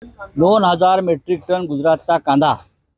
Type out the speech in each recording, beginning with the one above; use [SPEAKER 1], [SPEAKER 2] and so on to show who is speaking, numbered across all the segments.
[SPEAKER 1] 2000 metric ton गुजरातचा कांदा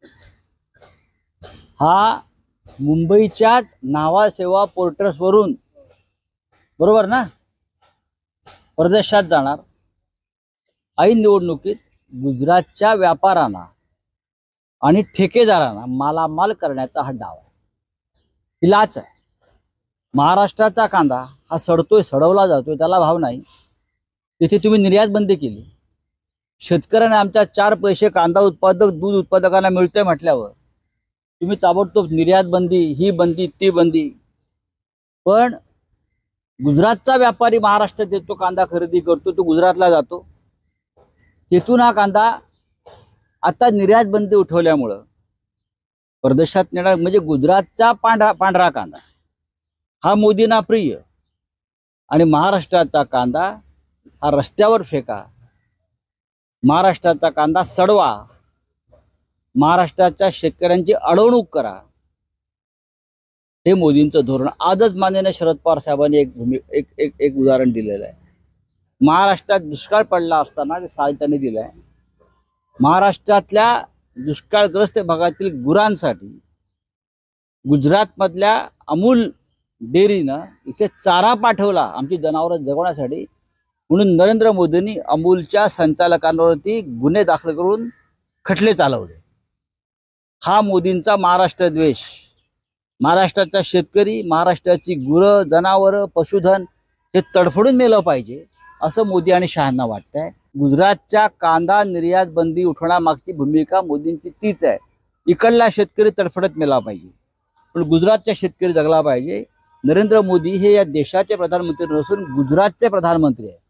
[SPEAKER 1] हा मुंबईच्याच नावासेवा पोर्टर्सवरून बरोबर ना परदेशात जाणार। ऐन निवडणुकीत गुजरातच्या व्यापाऱ्यांना आणि ठेकेदारांना मालामाल करण्याचा हा डाव आहे, ही लाच आहे। महाराष्ट्राचा कांदा हा सडतोय, सडवला जातोय, त्याला भाव नाही। तिथे तुम्ही निर्यात बंदी केली, शेतकऱ्यांना आमच्या 4 पैसे कांदा उत्पादक दूध उत्पादकांना मिळतोय म्हटल्यावर तुम्ही ताबडतोब निर्यात बंदी, ही बंदी ती बंदी। पण गुजरातचा व्यापारी महाराष्ट्रात येतो, कांदा खरेदी करतो, तो गुजरातला जातो, तिथून हा कांदा आता निर्यात बंदी उठवल्यामुळं परदेशात नेणार। म्हणजे गुजरातचा पांढरा कांदा हा मोदींना प्रिय आणि महाराष्ट्राचा कांदा हा रस्त्यावर फेका, महाराष्ट्राचा कांदा सडवा, महाराष्ट्राच्या शेतकऱ्यांची अडवणूक करा, हे मोदींचं धोरण। आजच माननीय शरद पवार साहेबांनी एक उदाहरण दिलेलं आहे। महाराष्ट्रात दुष्काळ पडला असताना ते साहित्याने दिलं आहे। महाराष्ट्रातल्या दुष्काळग्रस्त भागातील गुरांसाठी गुजरातमधल्या अमूल डेअरीनं इथे चारा पाठवला आमची जनावरं जगवण्यासाठी, म्हणून नरेंद्र मोदींनी अमूलच्या संचालकांवरती गुन्हे दाखल करून खटले चालवले। हा मोदींचा महाराष्ट्र द्वेष। महाराष्ट्राचा शेतकरी, महाराष्ट्राची गुरं, जनावरं, पशुधन हे तडफडून मेलं पाहिजे असं मोदी आणि शहांना वाटतंय। गुजरातच्या कांदा निर्यात बंदी उठवण्यामागची भूमिका मोदींची तीच आहे। इकडला शेतकरी तडफडत मेला पाहिजे, पण गुजरातचा शेतकरी जगला पाहिजे। नरेंद्र मोदी हे या देशाचे प्रधानमंत्री नसून गुजरातचे प्रधानमंत्री आहे।